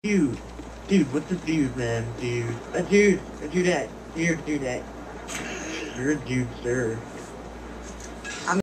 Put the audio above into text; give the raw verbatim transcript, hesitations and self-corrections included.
Dude, dude, what's a dude, man? Dude, a dude, a dudette, you're a dudette. You're a dude, sir.